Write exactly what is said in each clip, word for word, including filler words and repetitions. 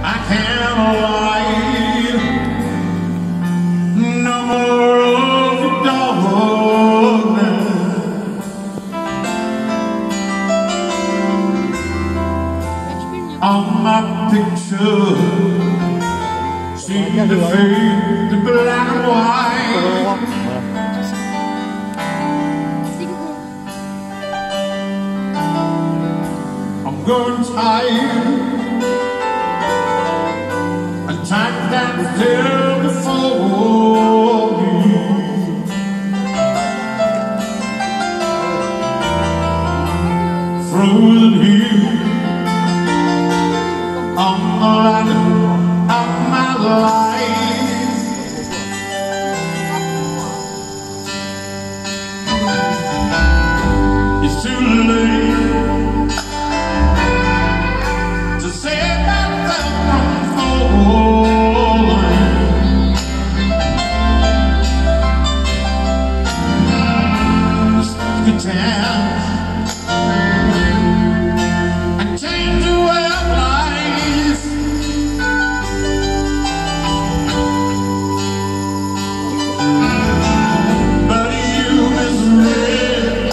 I can't lie. No more of the darkness on my picture. Seem to fade to black and white. I'm going tired and time down still before me. Frozen here on the line of my life. It's too late to save myself from falling. Just take a chance and change your way of life. But you misread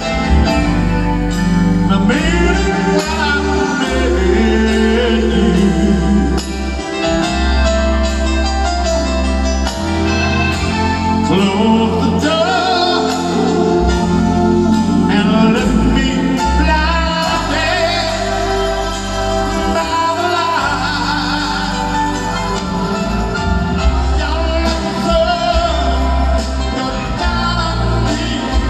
the meaning when I met you. Close the door and let me blinded by the light. Don't let the sun go down on me.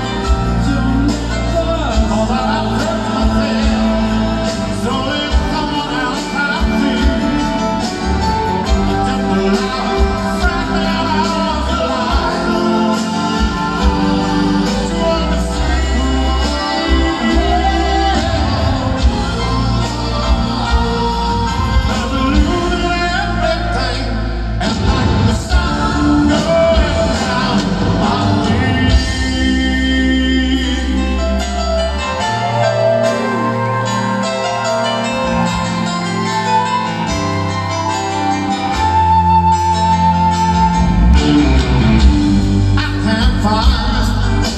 All that I've hurt myself, so if someone else has me, just allow frack me out of the light. To understand I'm losing everything, and like the sun going down on me. I can't find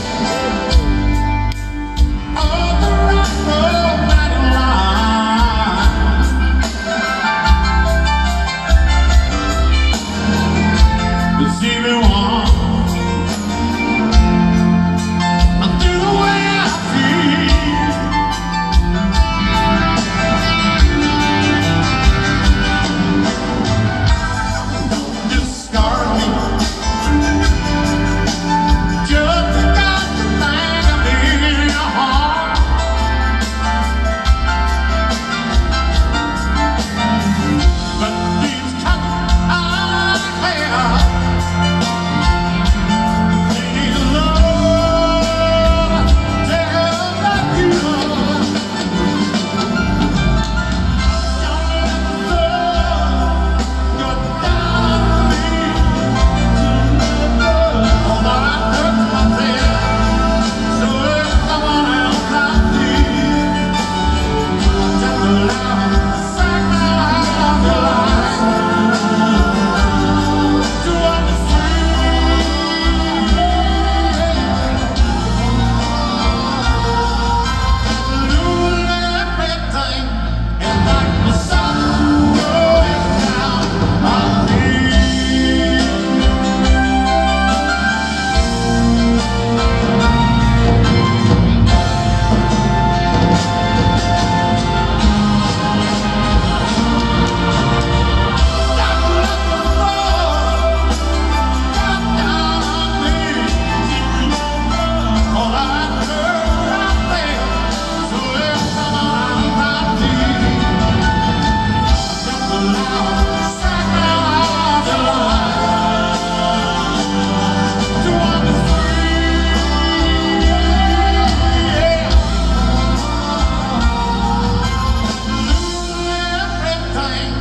all the right romantic lines. Deceive me once, I'll do the way I feel. Don't discard me just because you think I'm in your heart. But these cuts I have, they need love, take a like you. Don't let the sun go down on me. All that I hurt myself, so if someone else I see, just allow me to sack me out of your life. To understand I'm losing everything, and like the sun going down on me. Everything